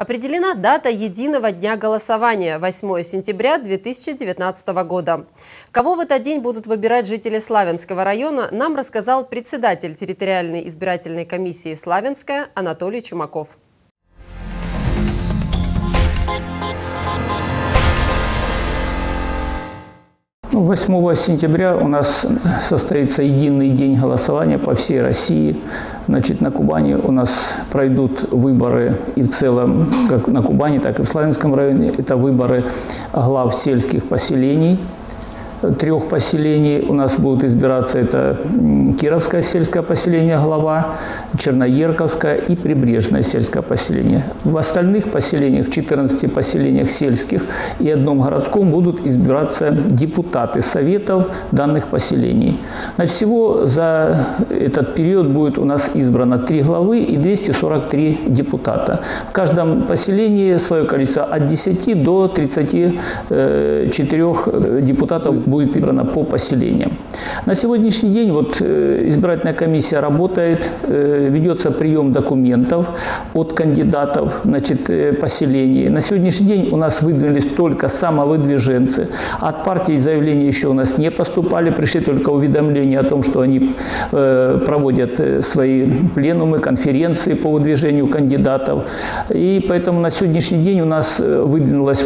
Определена дата единого дня голосования – 8 сентября 2019 года. Кого в этот день будут выбирать жители Славянского района, нам рассказал председатель территориальной избирательной комиссии «Славянская» Анатолий Чумаков. 8 сентября у нас состоится единый день голосования по всей России. Значит, на Кубани у нас пройдут выборы и в целом, как на Кубани, так и в Славянском районе. Это выборы глав сельских поселений. 3 поселений у нас будут избираться. Это Кировское сельское поселение глава, Черноерковское и Прибрежное сельское поселение. В остальных поселениях, 14 поселениях сельских и одном городском, будут избираться депутаты советов данных поселений. Значит, всего за этот период будет у нас избрано 3 главы и 243 депутата. В каждом поселении свое количество от 10 до 34 депутатов будет избрано по поселениям. На сегодняшний день избирательная комиссия работает, ведется прием документов от кандидатов, поселений. На сегодняшний день у нас выдвинулись только самовыдвиженцы. От партии заявления еще у нас не поступали, пришли только уведомления о том, что они проводят свои пленумы, конференции по выдвижению кандидатов. И поэтому на сегодняшний день у нас выдвинулось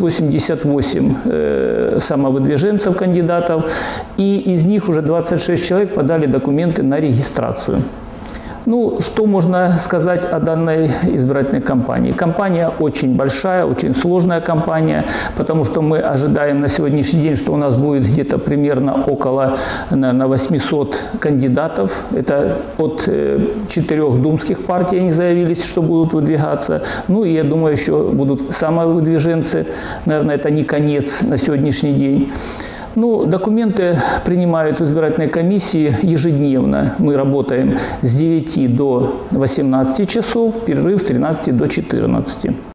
88 самовыдвиженцев кандидатов, и из них уже 26 человек подали документы на регистрацию. Что можно сказать о данной избирательной кампании? Кампания очень большая, очень сложная кампания, потому что мы ожидаем на сегодняшний день, что у нас будет где-то примерно около 800 кандидатов. Это от 4 думских партий они заявились, что будут выдвигаться. И я думаю, еще будут самовыдвиженцы. Наверное, это не конец на сегодняшний день. Документы принимают в избирательной комиссии ежедневно. Мы работаем с 9 до 18 часов, перерыв с 13 до 14.